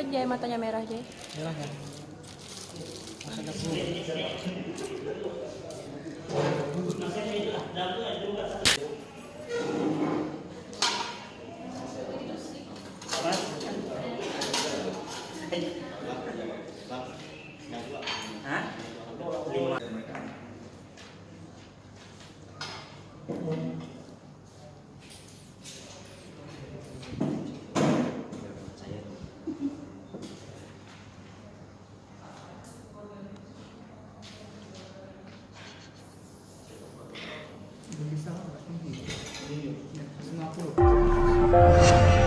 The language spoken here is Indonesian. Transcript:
Kenapa Jay matanya merah, Jay? Merah kan? Masih ada flu. Bisa nggak? Tinggi. 50.